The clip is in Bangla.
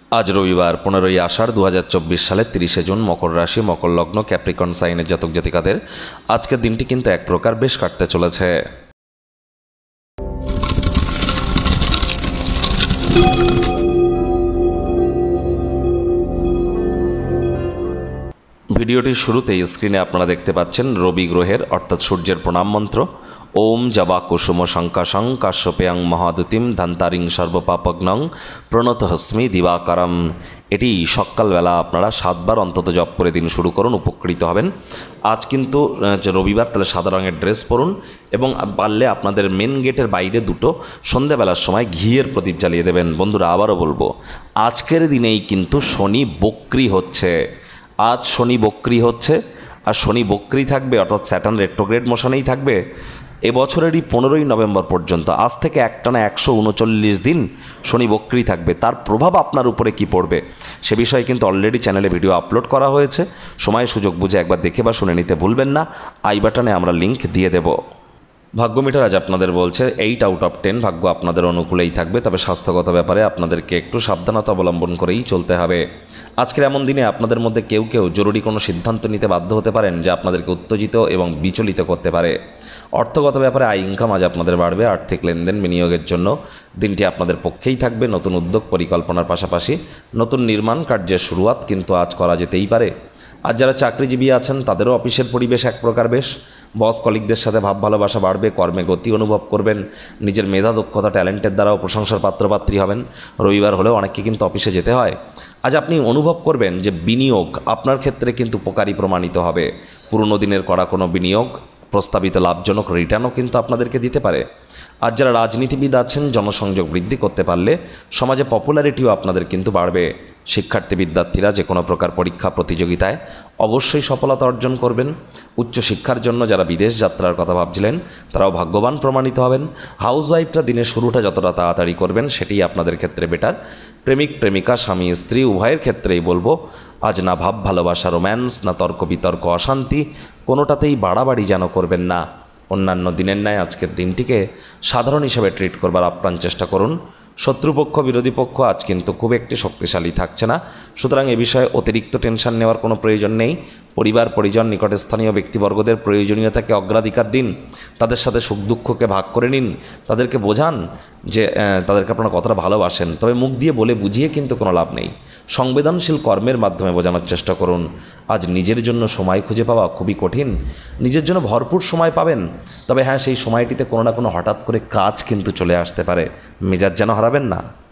আজ রবিবার 15ই আষাঢ় 2024 সালের 30শে জুন, মকর রাশি, মকর লগ্ন, ক্যাপ্রিকন সাইনের জাতক জাতিকাদের আজকের দিনটি কিন্তু এক প্রকার বেশ কাটতে চলেছে। ভিডিওটির শুরুতেই স্ক্রিনে আপনারা দেখতে পাচ্ছেন রবি গ্রহের অর্থাৎ সূর্যের প্রণাম মন্ত্র। ওম জবা কুসুম শঙ্কাশং কাশ্যপেয়ং মহাদুতিম ধান্তারিং সর্বপাপগ্নং প্রণতহস্মি দিবাকারম। এটি সকালবেলা আপনারা 7 বার অন্তত জপ করে দিন শুরু করুন, উপকৃত হবেন। আজ কিন্তু রবিবার, তাহলে সাদা রঙের ড্রেস পরুন এবং পারলে আপনাদের মেন গেটের বাইরে দুটো সন্ধ্যাবেলার সময় ঘিয়ের প্রদীপ জ্বালিয়ে দেবেন। বন্ধুরা, আবারও বলবো, আজকের দিনেই কিন্তু শনি বক্রি হচ্ছে। আজ শনি বক্রি হচ্ছে, আর শনি বক্রি থাকবে অর্থাৎ স্যাটার্ন রেট্রোগ্রেড মোশনেই থাকবে এবছরেরই 15ই নভেম্বর পর্যন্ত। আজ থেকে একটানা 139 দিন শনি বক্রি থাকবে। তার প্রভাব আপনার উপরে কি পড়বে সে বিষয়ে কিন্তু অলরেডি চ্যানেলে ভিডিও আপলোড করা হয়েছে। সময় সুযোগ বুঝে একবার দেখে বা শুনে নিতে ভুলবেন না। আই বাটনে আমরা লিঙ্ক দিয়ে দেব। ভাগ্য মিটার আজ আপনাদের বলছে 8 আউট অফ 10 ভাগ্য আপনাদের অনুকূলেই থাকবে, তবে স্বাস্থ্যগত ব্যাপারে আপনাদেরকে একটু সাবধানতা অবলম্বন করেই চলতে হবে। আজকের এমন দিনে আপনাদের মধ্যে কেউ কেউ জরুরি কোনো সিদ্ধান্ত নিতে বাধ্য হতে পারেন, যা আপনাদেরকে উত্তেজিত এবং বিচলিত করতে পারে। অর্থগত ব্যাপারে আয় ইনকাম আজ আপনাদের বাড়বে। আর্থিক লেনদেন বিনিয়োগের জন্য দিনটি আপনাদের পক্ষেই থাকবে। নতুন উদ্যোগ পরিকল্পনার পাশাপাশি নতুন নির্মাণ কার্যের শুরুয়াত কিন্তু আজ করা যেতেই পারে। আর যারা চাকরিজীবী আছেন তাদেরও অফিসের পরিবেশ এক প্রকার বেশ। বস কলিগদের সাথে ভাব ভালোবাসা বাড়বে, কর্মে গতি অনুভব করবেন, নিজের মেধা দক্ষতা ট্যালেন্টের দ্বারাও প্রশংসার পাত্রপাত্রী হবেন। রবিবার হলেও অনেককে কিন্তু অফিসে যেতে হয়। আজ আপনি অনুভব করবেন যে বিনিয়োগ আপনার ক্ষেত্রে কিন্তু উপকারী প্রমাণিত হবে। পুরনো দিনের করা কোনো বিনিয়োগ প্রস্তাবিত লাভজনক রিটার্নও কিন্তু আপনাদেরকে দিতে পারে। আর যারা রাজনীতিবিদ আছেন, জনসংযোগ বৃদ্ধি করতে পারলে সমাজে পপুলারিটিও আপনাদের কিন্তু বাড়বে। শিক্ষার্থী বিদ্যার্থীরা যে কোনো প্রকার পরীক্ষা প্রতিযোগিতায় অবশ্যই সফলতা অর্জন করবেন। উচ্চশিক্ষার জন্য যারা বিদেশ যাত্রার কথা ভাবছিলেন তারাও ভাগ্যবান প্রমাণিত হবেন। হাউসওয়াইফরা দিনের শুরুটা যতটা তাড়াতাড়ি করবেন সেটিই আপনাদের ক্ষেত্রে বেটার। প্রেমিক প্রেমিকা, স্বামী স্ত্রী উভয়ের ক্ষেত্রেই বলবো, আজ না ভাব ভালোবাসা রোম্যান্স, না তর্ক বিতর্ক অশান্তি, কোনোটাতেই বাড়াবাড়ি যেন করবেন না। অন্যান্য দিনের ন্যায় আজকের দিনটিকে সাধারণ হিসেবে ট্রিট করবার আপ্রাণ চেষ্টা করুন। শত্রুপক্ষ বিরোধী পক্ষ আজ কিন্তু খুব একটি শক্তিশালী থাকছে না, সুতরাং এ বিষয়ে অতিরিক্ত টেনশন নেওয়ার কোনো প্রয়োজন নেই। পরিবার পরিজন নিকট স্থানীয় ব্যক্তিবর্গদের প্রয়োজনীয়তাকে অগ্রাধিকার দিন, তাদের সাথে সুখ দুঃখকে ভাগ করে নিন, তাদেরকে বোঝান যে তাদেরকে আপনারা কতটা ভালোবাসেন। তবে মুখ দিয়ে বলে বুঝিয়ে কিন্তু কোনো লাভ নেই। সংবেদনশীল কর্মের মাধ্যমে বোঝানোর চেষ্টা করুন। আজ নিজের জন্য সময় খুঁজে পাওয়া খুবই কঠিন। নিজের জন্য ভরপুর সময় পাবেন, তবে হ্যাঁ, সেই সময়টিতে কোনো না কোনো হঠাৎ করে কাজ কিন্তু চলে আসতে পারে। মেজাজ যেন হারাবেন না।